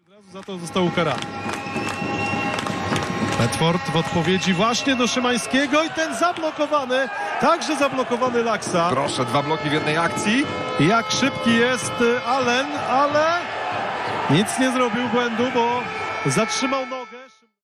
Za to został ukarany. Bedford w odpowiedzi właśnie do Szymańskiego i ten zablokowany, także zablokowany Laksa. Proszę, 2 bloki w jednej akcji. Jak szybki jest Allen, ale nic nie zrobił błędu, bo zatrzymał nogę.